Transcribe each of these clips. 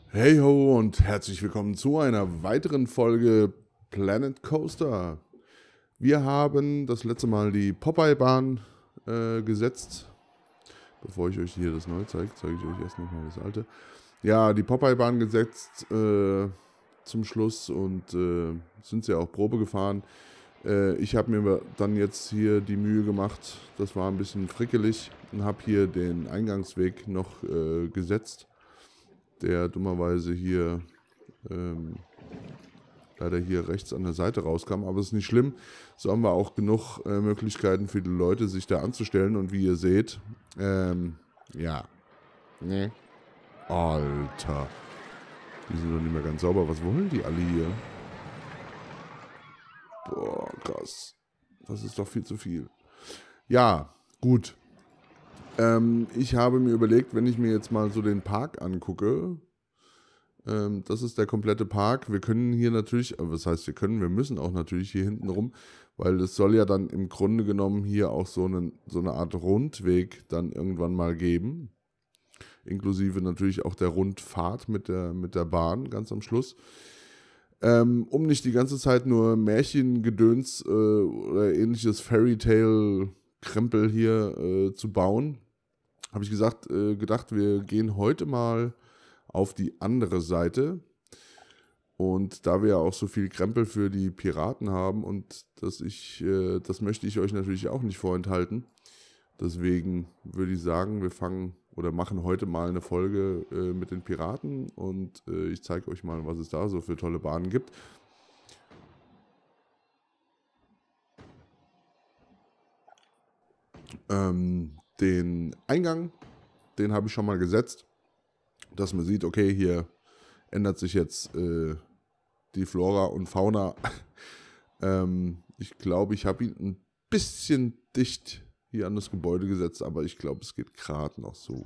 Hey ho und herzlich willkommen zu einer weiteren Folge Planet Coaster. Wir haben das letzte Mal die Popeye-Bahn gesetzt. Bevor ich euch hier das neue zeige, zeige ich euch erst nochmal das alte. Ja, die Popeye-Bahn gesetzt zum Schluss und sind sie auch Probe gefahren. Ich habe mir dann jetzt hier die Mühe gemacht, das war ein bisschen frickelig und habe hier den Eingangsweg noch gesetzt, der dummerweise hier leider hier rechts an der Seite rauskam, aber es ist nicht schlimm. So haben wir auch genug Möglichkeiten für die Leute, sich da anzustellen. Und wie ihr seht, ja, ne, Alter, die sind doch nicht mehr ganz sauber. Was wollen die alle hier? Boah, krass. Das ist doch viel zu viel. Ja, gut. Ich habe mir überlegt, wenn ich mir jetzt mal so den Park angucke, das ist der komplette Park. Wir können hier natürlich, was heißt wir können, wir müssen auch natürlich hier hinten rum, weil es soll ja dann im Grunde genommen hier auch so eine Art Rundweg dann irgendwann mal geben. Inklusive natürlich auch der Rundfahrt mit der Bahn ganz am Schluss. Um nicht die ganze Zeit nur Märchengedöns oder ähnliches Fairytale-Krempel hier zu bauen, habe ich gedacht, wir gehen heute mal auf die andere Seite. Und da wir ja auch so viel Krempel für die Piraten haben und das möchte ich euch natürlich auch nicht vorenthalten. Deswegen würde ich sagen, wir fangen oder machen heute mal eine Folge mit den Piraten und ich zeige euch mal, was es da so für tolle Bahnen gibt. Den Eingang, den habe ich schon mal gesetzt, dass man sieht, okay, hier ändert sich jetzt die Flora und Fauna. Ich glaube, ich habe ihn ein bisschen dicht hier an das Gebäude gesetzt, aber ich glaube, es geht gerade noch so.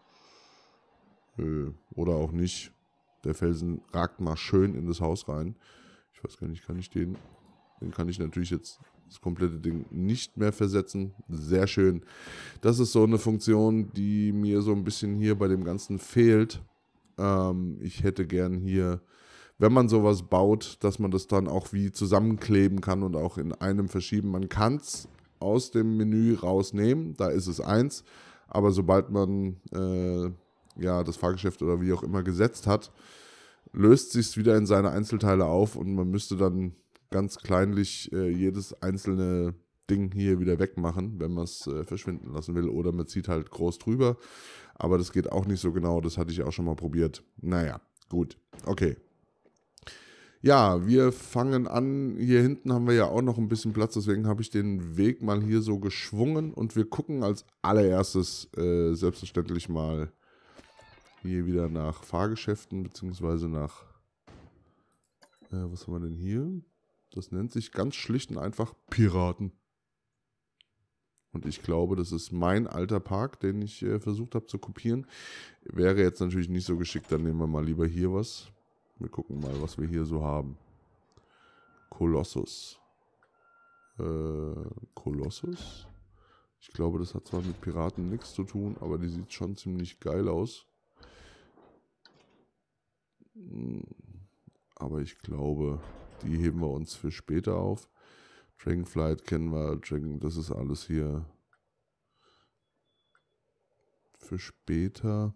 Oder auch nicht. Der Felsen ragt mal schön in das Haus rein. Ich weiß gar nicht, den kann ich natürlich jetzt das komplette Ding nicht mehr versetzen. Sehr schön. Das ist so eine Funktion, die mir so ein bisschen hier bei dem Ganzen fehlt. Ich hätte gern hier, wenn man sowas baut, dass man das dann auch wie zusammenkleben kann und auch in einem verschieben. Man kann es aus dem Menü rausnehmen, da ist es eins, aber sobald man ja, das Fahrgeschäft oder wie auch immer gesetzt hat, löst sich es wieder in seine Einzelteile auf und man müsste dann ganz kleinlich jedes einzelne Ding hier wieder wegmachen, wenn man es verschwinden lassen will. Oder man zieht halt groß drüber. Aber das geht auch nicht so genau. Das hatte ich auch schon mal probiert. Naja, gut. Okay. Ja, wir fangen an. Hier hinten haben wir ja auch noch ein bisschen Platz. Deswegen habe ich den Weg mal hier so geschwungen. Und wir gucken als allererstes selbstverständlich mal hier wieder nach Fahrgeschäften. Beziehungsweise nach... was haben wir denn hier? Das nennt sich ganz schlicht und einfach Piraten. Und ich glaube, das ist mein alter Park, den ich versucht habe zu kopieren. Wäre jetzt natürlich nicht so geschickt, dann nehmen wir mal lieber hier was. Wir gucken mal, was wir hier so haben. Kolossus. Kolossus? Ich glaube, das hat zwar mit Piraten nichts zu tun, aber die sieht schon ziemlich geil aus. Aber ich glaube, die heben wir uns für später auf. Dragonflight kennen wir, das ist alles hier für später.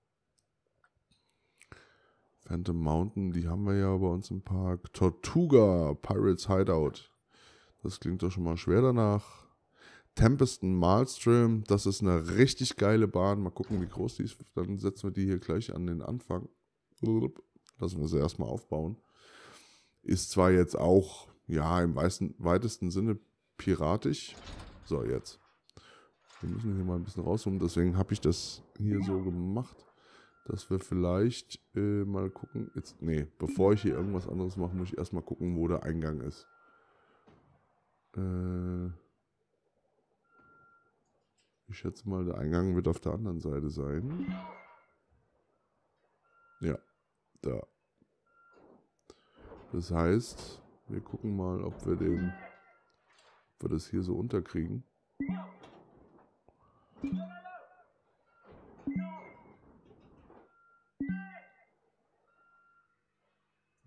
Phantom Mountain, die haben wir ja bei uns im Park. Tortuga, Pirates Hideout. Das klingt doch schon mal schwer danach. Tempeston Malmström, das ist eine richtig geile Bahn. Mal gucken, wie groß die ist. Dann setzen wir die hier gleich an den Anfang. Lassen wir sie erstmal aufbauen. Ist zwar jetzt auch, ja, im weitesten Sinne piratisch. So, jetzt. Wir müssen hier mal ein bisschen rauszoomen. Deswegen habe ich das hier so gemacht, dass wir vielleicht mal gucken. Jetzt, nee, bevor ich hier irgendwas anderes mache, muss ich erstmal gucken, wo der Eingang ist. Ich schätze mal, der Eingang wird auf der anderen Seite sein. Ja, da. Das heißt, wir gucken mal, ob wir das hier so unterkriegen.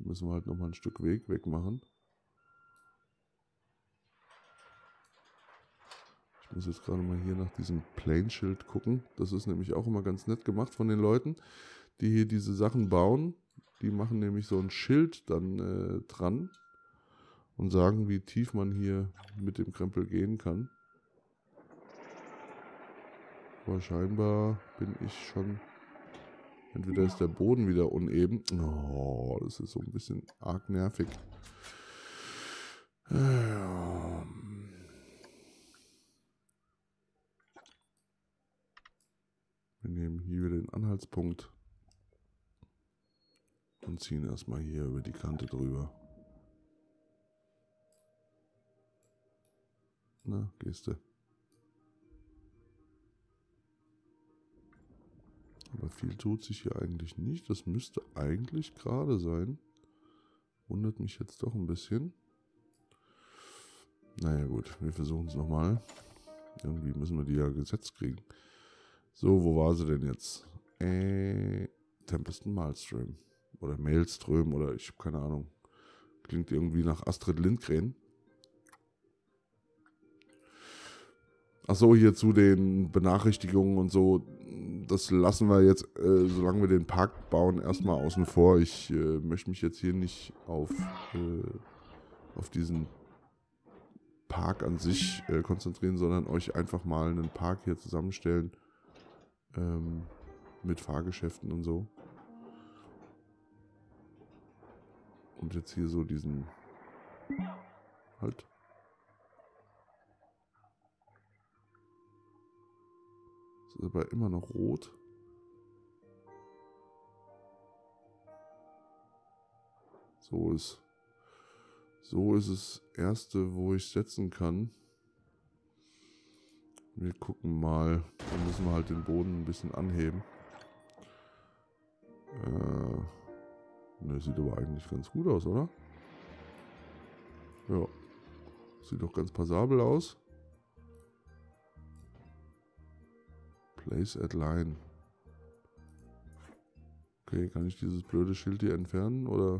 Müssen wir halt nochmal ein Stück Weg wegmachen. Ich muss jetzt gerade mal hier nach diesem Plane-Schild gucken. Das ist nämlich auch immer ganz nett gemacht von den Leuten, die hier diese Sachen bauen. Die machen nämlich so ein Schild dann dran und sagen, wie tief man hier mit dem Krempel gehen kann. Aber scheinbar bin ich schon... Entweder ist der Boden wieder uneben. Oh, das ist so ein bisschen arg nervig. Ja. Wir nehmen hier wieder den Anhaltspunkt und ziehen erstmal hier über die Kante drüber. Na, gehst du. Aber viel tut sich hier eigentlich nicht. Das müsste eigentlich gerade sein. Wundert mich jetzt doch ein bisschen. Naja gut, wir versuchen es nochmal. Irgendwie müssen wir die ja gesetzt kriegen. So, wo war sie denn jetzt? Tempest Maelstrom. Oder Maelstrom oder ich habe keine Ahnung. Klingt irgendwie nach Astrid Lindgren. Achso, hier zu den Benachrichtigungen und so. Das lassen wir jetzt, solange wir den Park bauen, erstmal außen vor. Ich möchte mich jetzt hier nicht auf diesen Park an sich konzentrieren, sondern euch einfach mal einen Park hier zusammenstellen. Mit Fahrgeschäften und so. Und jetzt hier so diesen... Halt. Das ist aber immer noch rot. So ist das erste, wo ich setzen kann. Wir gucken mal. Dann müssen wir halt den Boden ein bisschen anheben. Ne, sieht aber eigentlich ganz gut aus, oder? Ja. Sieht doch ganz passabel aus. Place at Line. Okay, kann ich dieses blöde Schild hier entfernen, oder?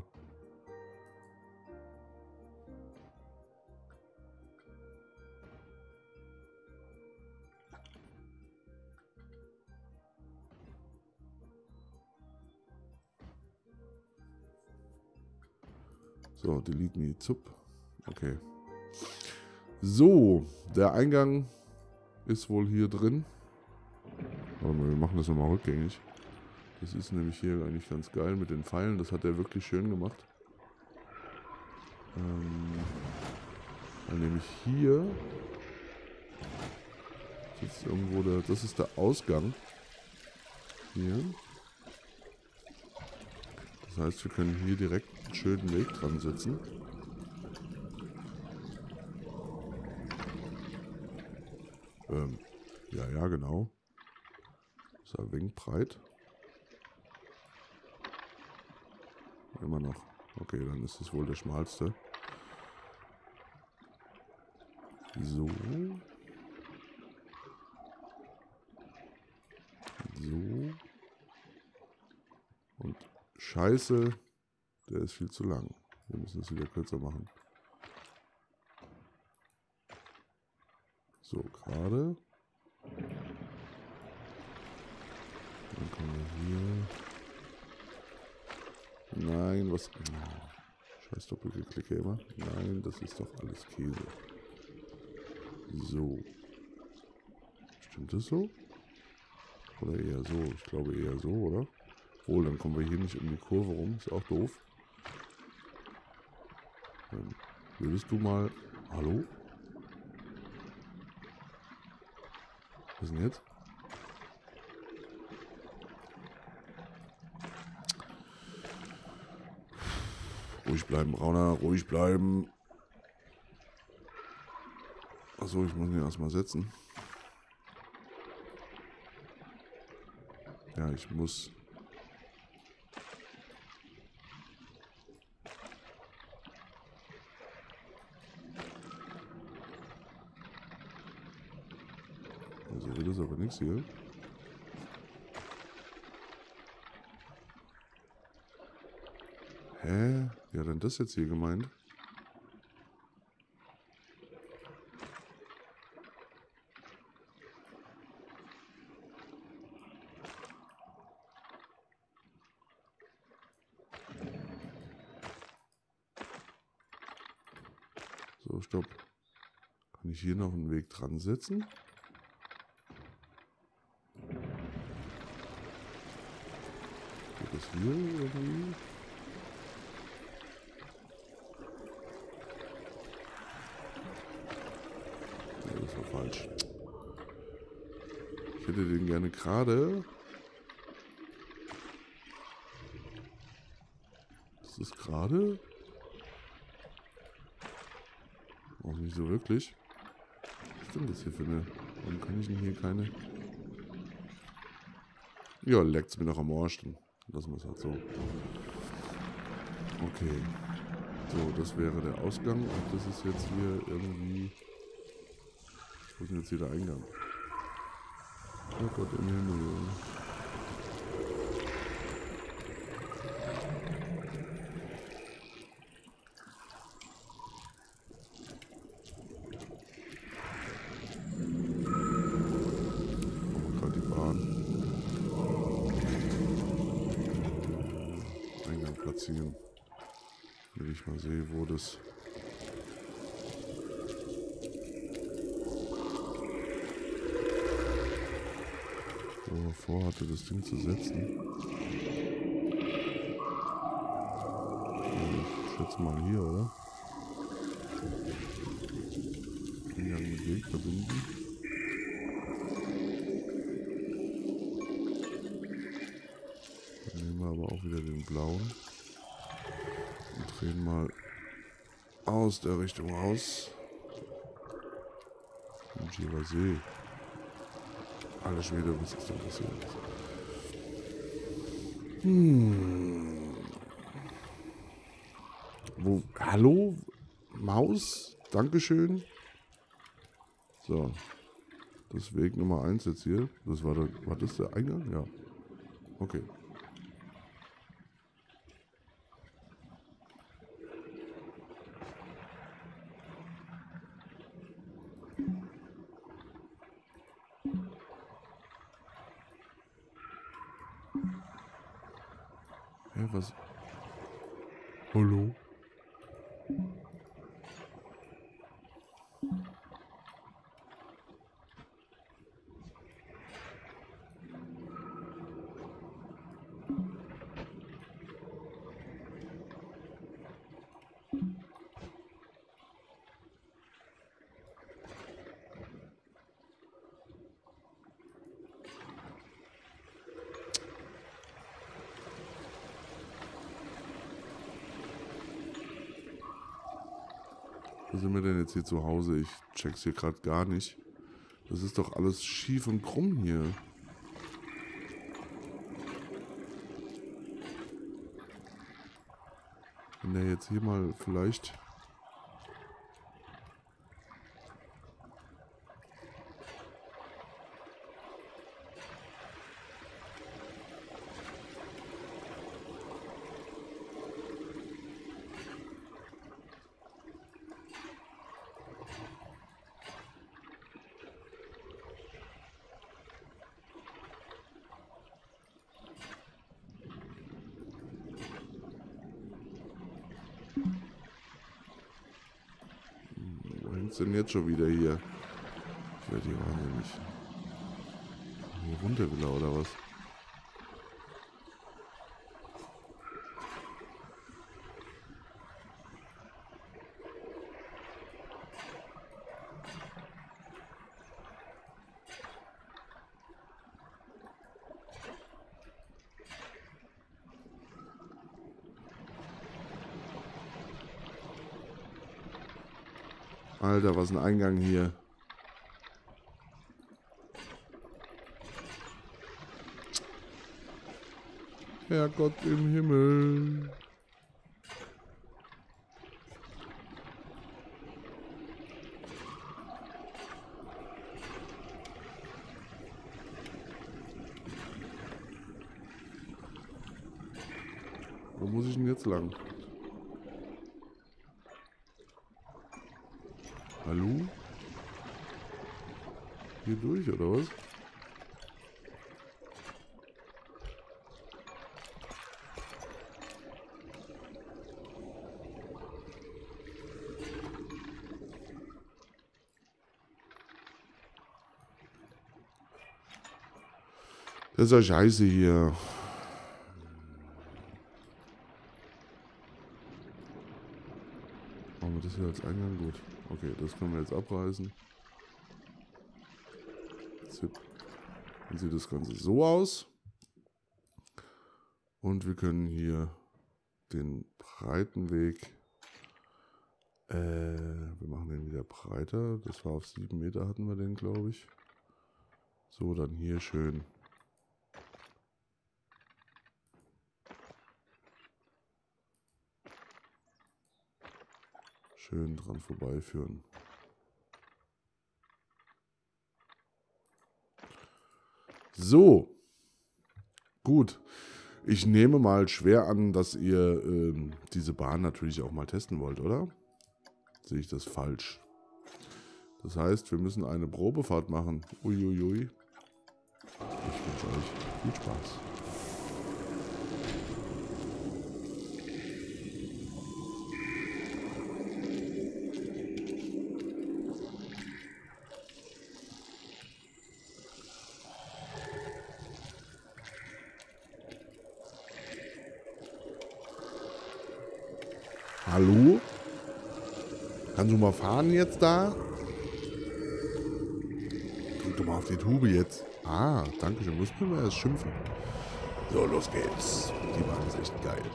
So, delete me, zup. Okay. So, der Eingang ist wohl hier drin. Warte mal, wir machen das nochmal rückgängig. Das ist nämlich hier eigentlich ganz geil mit den Pfeilen. Das hat er wirklich schön gemacht. Dann nämlich hier ist irgendwo der, das ist der Ausgang. Hier. Das heißt, wir können hier direkt einen schönen Weg dran setzen. Ja, genau. Ist ein wenig breit. Immer noch. Okay, dann ist es wohl der schmalste. So. So. Und Scheiße, der ist viel zu lang. Wir müssen es wieder kürzer machen. So, gerade. Dann kommen wir hier. Nein, was... Scheiß Doppelklicke immer. Nein, das ist doch alles Käse. So. Stimmt das so? Oder eher so? Ich glaube eher so, oder? Oh, dann kommen wir hier nicht um die Kurve rum. Ist auch doof. Würdest du mal... Hallo? Was ist denn jetzt? Ruhig bleiben, Rauner. Ruhig bleiben. Achso, ich muss ihn erstmal setzen. Ja, ich muss... Also wird das aber nichts hier. Hä? Wie hat denn das jetzt hier gemeint? So, stopp. Kann ich hier noch einen Weg dran setzen? Geht das hier irgendwie? Nee, das war falsch. Ich hätte den gerne gerade. Ist das gerade? Auch nicht so wirklich. Was ist denn das hier für eine? Warum kann ich denn hier keine? Ja, leckt's mir noch am Arsch. Dann lassen wir es halt so. Okay. So, das wäre der Ausgang und das ist jetzt hier irgendwie. Wo ist denn jetzt hier der Eingang? Oh Gott im Himmel. Gerade die Bahn. Eingang platzieren. Damit ich mal sehe, wo das. Wo er vorhatte, das Ding zu setzen. Ich schätze mal hier, oder? Eingang mit Weg verbinden. Dann nehmen wir aber auch wieder den blauen. Und drehen mal aus der Richtung raus. Und hier war See. Alle Schwede, was ist denn passiert? Wo? Hallo? Maus? Dankeschön. So. Das ist Weg Nummer 1 jetzt hier. Das war das der Eingang? Ja. Okay. Hä, was? Hallo? Wo sind wir denn jetzt hier zu Hause? Ich check's hier gerade gar nicht. Das ist doch alles schief und krumm hier. Wenn der jetzt hier mal vielleicht... Wo hängt's denn jetzt schon wieder hier? Ich werde hier wahnsinnig. Hier runter will er, oder was? Alter, was ein Eingang hier. Herrgott im Himmel. Wo muss ich denn jetzt lang? Hallo? Hier durch, oder was? Das ist ja scheiße hier. Machen wir das hier als Eingang? Gut. Okay, das können wir jetzt abreißen. Dann sieht das Ganze so aus. Und wir können hier den breiten Weg. Wir machen den wieder breiter. Das war auf 7 Meter hatten wir den, glaube ich. So, dann hier schön. Schön dran vorbeiführen. So. Gut. Ich nehme mal schwer an, dass ihr diese Bahn natürlich auch mal testen wollt, oder? Sehe ich das falsch? Das heißt, wir müssen eine Probefahrt machen. Uiuiui. Ich wünsche euch viel Spaß. Hallo? Kannst du mal fahren jetzt da? Drück doch mal auf die Tube jetzt. Ah, danke schön. Muss man mal erst schimpfen. So, los geht's. Die Bahn ist echt geil.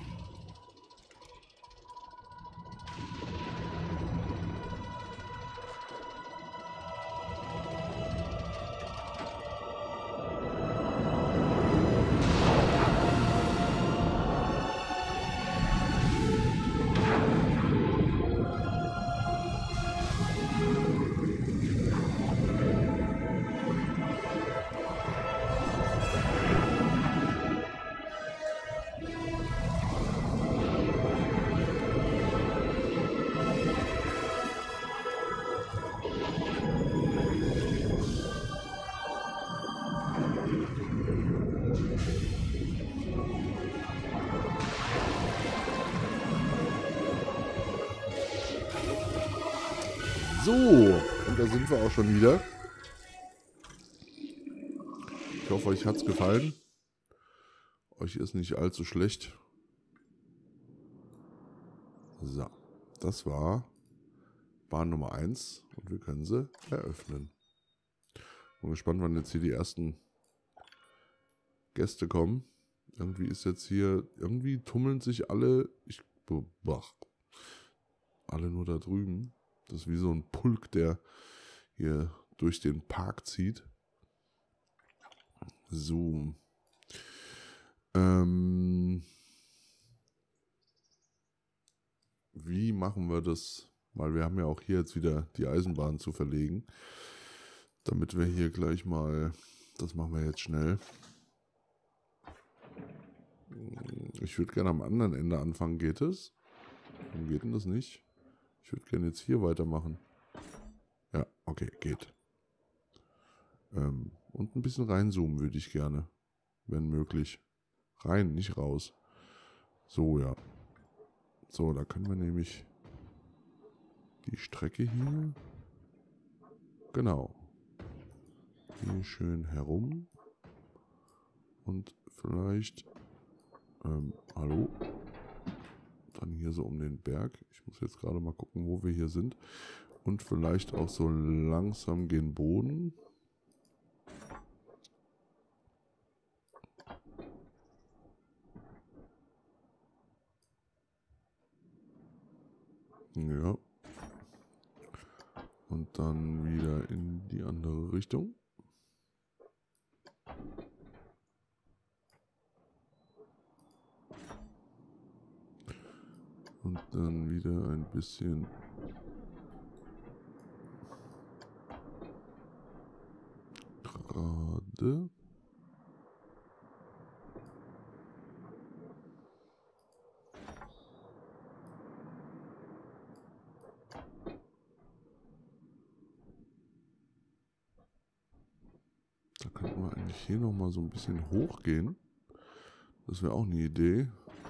So, und da sind wir auch schon wieder. Ich hoffe, euch hat es gefallen. Euch ist nicht allzu schlecht. So, das war Bahn Nummer 1 und wir können sie eröffnen. Bin gespannt, wann jetzt hier die ersten Gäste kommen. Irgendwie ist jetzt hier, irgendwie tummeln sich alle, alle nur da drüben. Das ist wie so ein Pulk, der hier durch den Park zieht. So. Wie machen wir das? Weil wir haben ja auch hier jetzt wieder die Eisenbahn zu verlegen. Damit wir hier gleich mal, das machen wir jetzt schnell. Ich würde gerne am anderen Ende anfangen. Geht es? Warum geht denn das nicht? Ich würde gerne jetzt hier weitermachen. Ja, okay, geht. Und ein bisschen reinzoomen würde ich gerne. Wenn möglich. Rein, nicht raus. So, ja. So, da können wir nämlich die Strecke hier. Genau. Hier schön herum. Und vielleicht... hallo? Dann hier so um den Berg. Ich muss jetzt gerade mal gucken, wo wir hier sind. Und vielleicht auch so langsam gen Boden. Ja. Und dann wieder in die andere Richtung. Und dann wieder ein bisschen gerade. eigentlich hier nochmal so ein bisschen hochgehen. Das wäre auch eine Idee.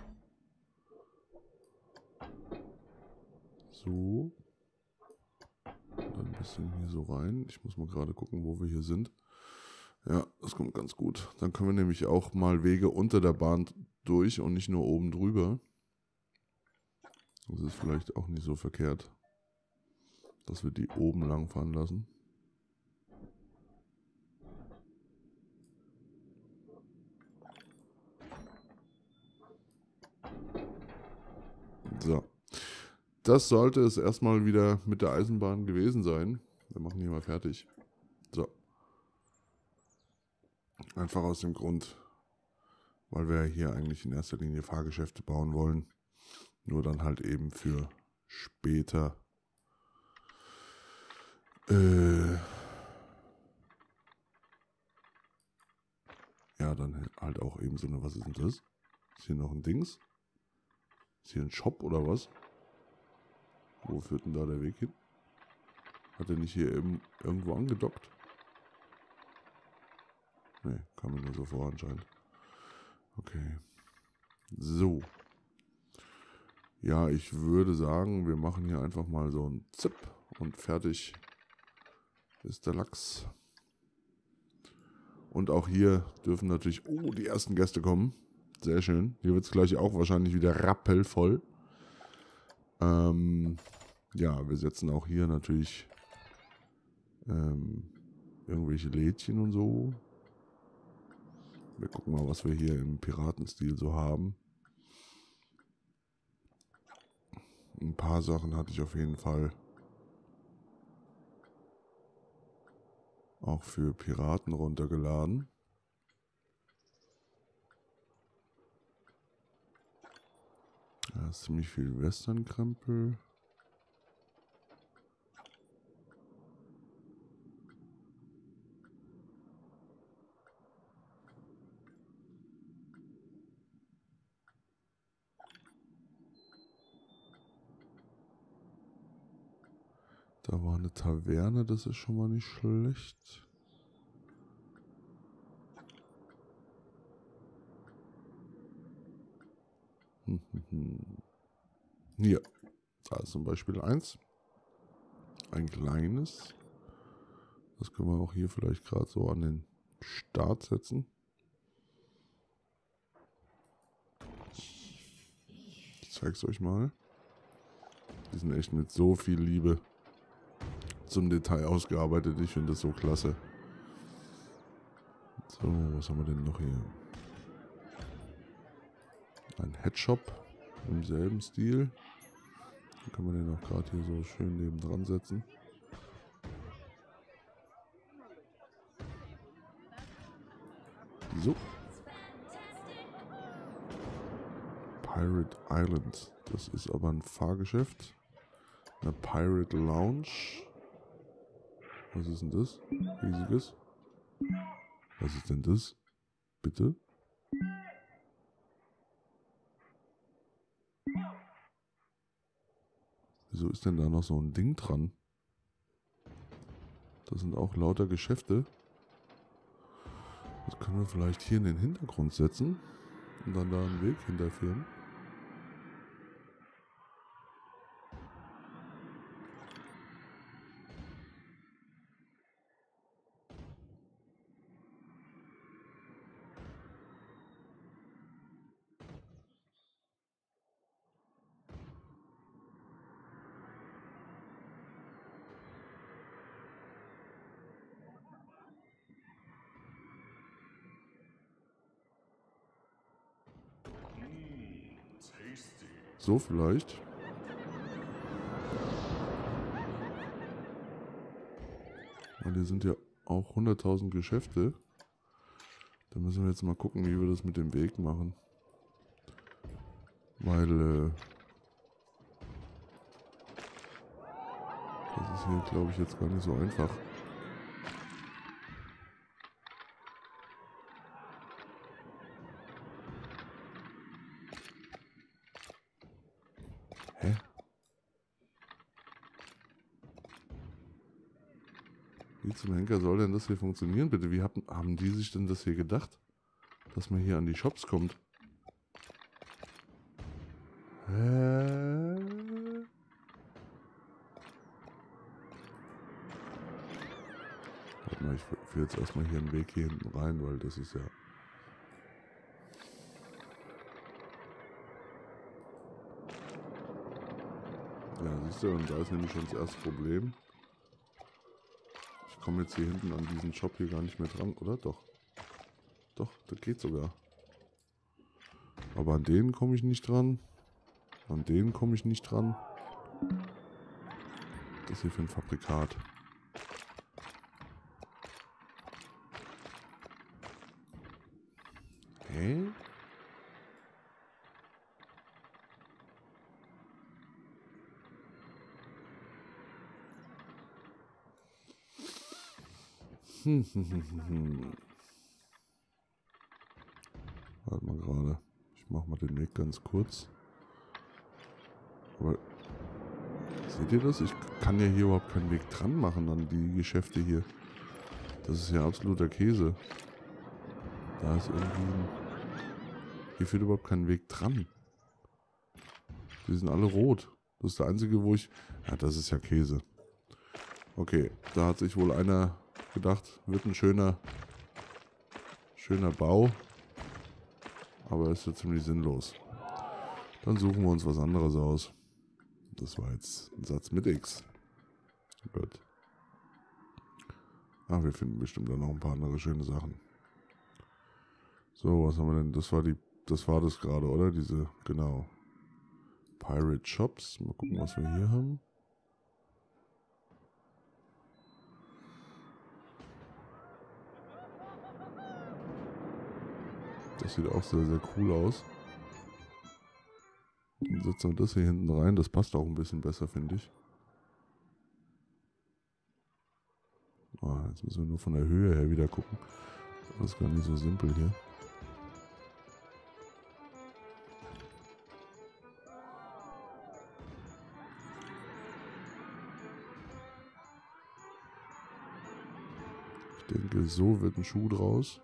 So. Und dann ein bisschen hier so rein. Ich muss mal gerade gucken, wo wir hier sind. Ja, das kommt ganz gut. Dann können wir nämlich auch mal Wege unter der Bahn durch und nicht nur oben drüber. Das ist vielleicht auch nicht so verkehrt, dass wir die oben lang fahren lassen. So. Das sollte es erstmal wieder mit der Eisenbahn gewesen sein. Wir machen hier mal fertig. So. Einfach aus dem Grund, weil wir hier eigentlich in erster Linie Fahrgeschäfte bauen wollen. Nur dann halt eben für später. Ja, dann halt auch eben so eine, was ist denn das? Ist hier noch ein Dings? Ist hier ein Shop oder was? Wo führt denn da der Weg hin? Hat er nicht hier eben irgendwo angedockt? Ne, kam mir nur so vor anscheinend. Okay. So. Ja, ich würde sagen, wir machen hier einfach mal so ein Zip und fertig ist der Lachs. Und auch hier dürfen natürlich, die ersten Gäste kommen. Sehr schön. Hier wird es gleich auch wahrscheinlich wieder rappelvoll. Ja, wir setzen auch hier natürlich irgendwelche Lädchen und so. Wir gucken mal, was wir hier im Piratenstil so haben. Ein paar Sachen hatte ich auf jeden Fall auch für Piraten runtergeladen. Da ist ziemlich viel Western-Krempel. Da war eine Taverne, das ist schon mal nicht schlecht. Hier, da ist zum Beispiel eins. Ein kleines. Das können wir auch hier vielleicht gerade so an den Start setzen. Ich zeige es euch mal. Die sind echt mit so viel Liebe zum Detail ausgearbeitet. Ich finde das so klasse. So, was haben wir denn noch hier? Ein Headshop im selben Stil. Da kann man den auch gerade hier so schön neben dran setzen. So. Pirate Island. Das ist aber ein Fahrgeschäft. Eine Pirate Lounge. Was ist denn das? Riesiges. Was ist denn das? Bitte? Wieso ist denn da noch so ein Ding dran? Das sind auch lauter Geschäfte. Das können wir vielleicht hier in den Hintergrund setzen und dann da einen Weg hinterführen. So vielleicht. Weil hier sind ja auch 100.000 Geschäfte. Da müssen wir jetzt mal gucken, wie wir das mit dem Weg machen. Weil das ist hier, glaube ich, jetzt gar nicht so einfach. Hä? Wie zum Henker soll denn das hier funktionieren, bitte? Wie haben die sich denn das hier gedacht? Dass man hier an die Shops kommt? Hä? Warte mal, ich führe jetzt erstmal hier einen Weg hier hinten rein, weil das ist ja... Ja, siehst du, und da ist nämlich schon das erste Problem. Ich komme jetzt hier hinten an diesen Shop hier gar nicht mehr dran, oder? Doch. Doch, das geht sogar. Aber an den komme ich nicht dran. An den komme ich nicht dran. Das hier für ein Fabrikat. Hä? Warte mal gerade. Ich mache mal den Weg ganz kurz. Aber seht ihr das? Ich kann ja hier überhaupt keinen Weg dran machen an die Geschäfte hier. Das ist ja absoluter Käse. Da ist irgendwie ein... Hier führt überhaupt kein Weg dran. Die sind alle rot. Das ist der einzige, wo ich... Ja, das ist ja Käse. Okay, da hat sich wohl einer gedacht, wird ein schöner Bau. Aber ist ja ziemlich sinnlos. Dann suchen wir uns was anderes aus. Das war jetzt ein Satz mit X. Gut. Ach, wir finden bestimmt dann noch ein paar andere schöne Sachen. So, was haben wir denn? Das war das gerade, oder? Diese, genau. Pirate Shops. Mal gucken, was wir hier haben. Das sieht auch sehr, sehr cool aus. Dann setzen wir das hier hinten rein. Das passt auch ein bisschen besser, finde ich. Oh, jetzt müssen wir nur von der Höhe her wieder gucken. Das ist gar nicht so simpel hier. Ich denke, so wird ein Schuh draus.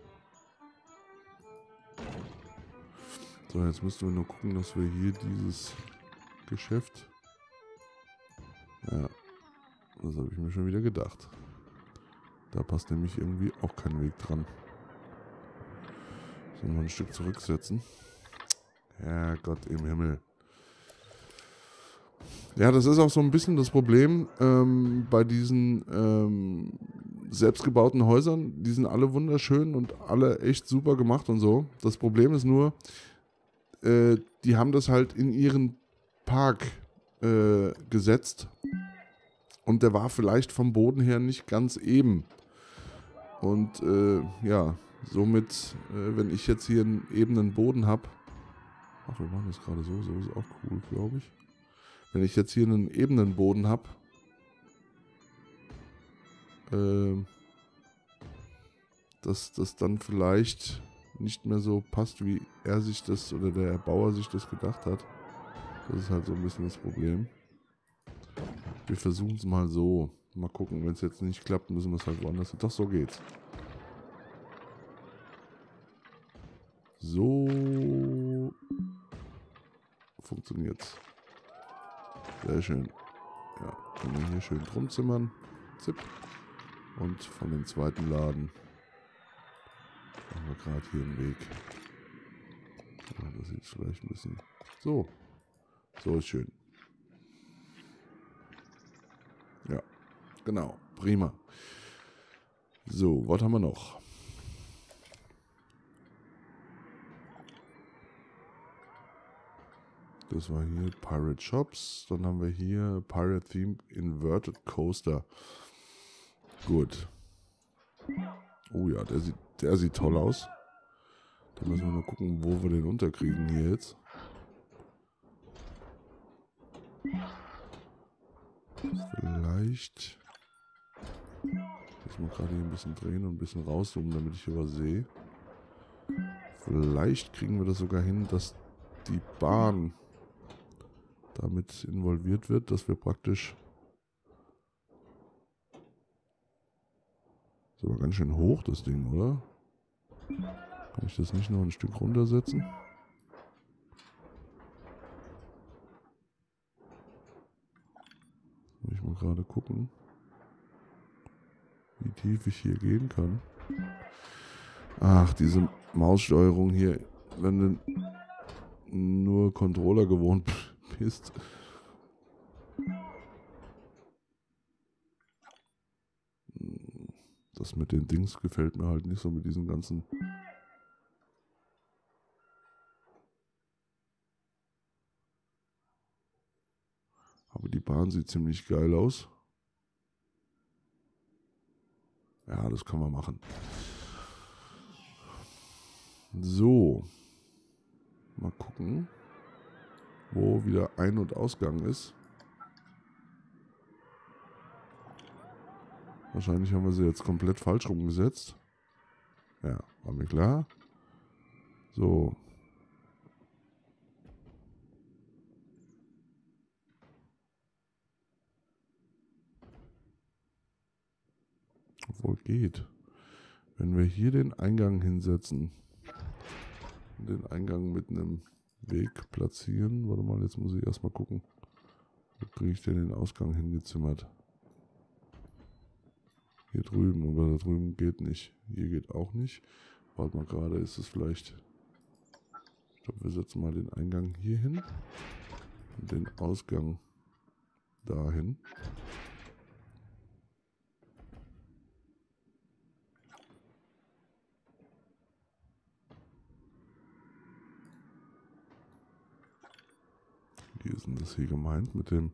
So, jetzt müssen wir nur gucken, dass wir hier dieses Geschäft... Ja, das habe ich mir schon wieder gedacht. Da passt nämlich irgendwie auch kein Weg dran. Sollen wir ein Stück zurücksetzen? Ja, Gott im Himmel. Ja, das ist auch so ein bisschen das Problem bei diesen selbstgebauten Häusern. Die sind alle wunderschön und alle echt super gemacht und so. Das Problem ist nur, die haben das halt in ihren Park gesetzt. Und der war vielleicht vom Boden her nicht ganz eben. Und ja, somit, wenn ich jetzt hier einen ebenen Boden habe. Ach, wir machen das gerade so. So ist auch cool, glaube ich. Wenn ich jetzt hier einen ebenen Boden habe, dass das dann vielleicht nicht mehr so passt, wie er sich das oder der Erbauer sich das gedacht hat. Das ist halt so ein bisschen das Problem. Wir versuchen es mal so. Mal gucken, wenn es jetzt nicht klappt, müssen wir es halt woanders. Doch, so geht's. So funktioniert's. Sehr schön. Ja, können wir hier schön drum zimmern. Zip. Und von dem zweiten Laden machen wir gerade hier einen Weg. Ja, das sieht vielleicht ein bisschen... So. So ist schön. Ja, genau. Prima. So, was haben wir noch? Das war hier Pirate Shops. Dann haben wir hier Pirate Theme Inverted Coaster. Gut. Oh ja, der sieht toll aus. Da müssen wir nur gucken, wo wir den unterkriegen hier jetzt. Vielleicht... Ich muss gerade hier ein bisschen drehen und ein bisschen rauszoomen, damit ich hier was sehe. Vielleicht kriegen wir das sogar hin, dass die Bahn damit involviert wird, dass wir praktisch Ist aber ganz schön hoch, das Ding, oder? Kann ich das nicht noch ein Stück runtersetzen? Muss ich mal gerade gucken, wie tief ich hier gehen kann. Ach, diese Maussteuerung hier, wenn du nur Controller gewohnt bist. Das mit den Dings gefällt mir halt nicht so, mit diesen ganzen... Aber die Bahn sieht ziemlich geil aus. Ja, das kann man machen. So. Mal gucken, wo wieder Ein- und Ausgang ist. Wahrscheinlich haben wir sie jetzt komplett falsch rumgesetzt. Ja, war mir klar. So. Obwohl geht. Wenn wir hier den Eingang hinsetzen, den Eingang mit einem Weg platzieren. Warte mal, jetzt muss ich erstmal gucken. Wo kriege ich denn den Ausgang hingezimmert? Hier drüben, aber da drüben geht nicht. Hier geht auch nicht. Warte mal gerade, ist es vielleicht... Ich glaube, wir setzen mal den Eingang hier hin und den Ausgang dahin. Wie ist denn das hier gemeint mit dem...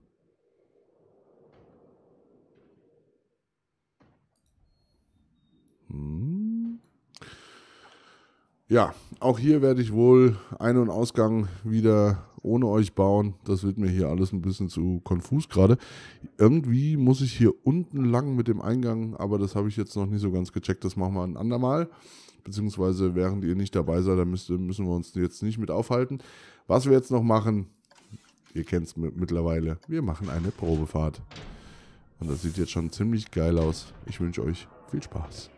Ja, auch hier werde ich wohl Ein- und Ausgang wieder ohne euch bauen. Das wird mir hier alles ein bisschen zu konfus gerade. Irgendwie muss ich hier unten lang mit dem Eingang, aber das habe ich jetzt noch nicht so ganz gecheckt. Das machen wir ein andermal. Beziehungsweise während ihr nicht dabei seid, dann müssen wir uns jetzt nicht mit aufhalten. Was wir jetzt noch machen, ihr kennt es mittlerweile, wir machen eine Probefahrt. Und das sieht jetzt schon ziemlich geil aus. Ich wünsche euch viel Spaß.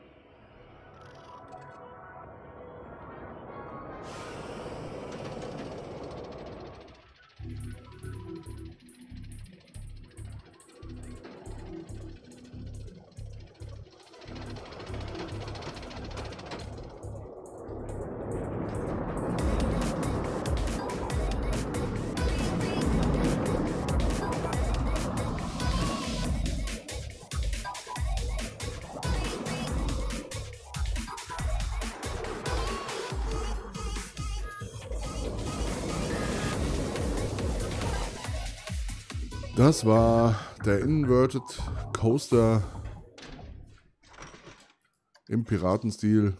Das war der Inverted Coaster im Piratenstil.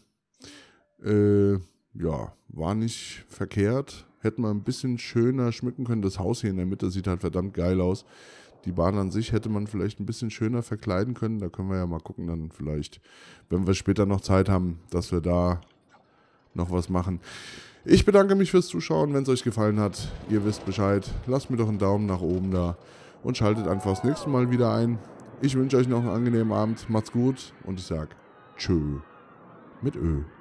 Ja, war nicht verkehrt. Hätten wir ein bisschen schöner schmücken können. Das Haus hier in der Mitte sieht halt verdammt geil aus. Die Bahn an sich hätte man vielleicht ein bisschen schöner verkleiden können. Da können wir ja mal gucken, dann vielleicht, wenn wir später noch Zeit haben, dass wir da noch was machen. Ich bedanke mich fürs Zuschauen. Wenn es euch gefallen hat, ihr wisst Bescheid. Lasst mir doch einen Daumen nach oben da und schaltet einfach das nächste Mal wieder ein. Ich wünsche euch noch einen angenehmen Abend. Macht's gut und ich sag tschö mit Ö.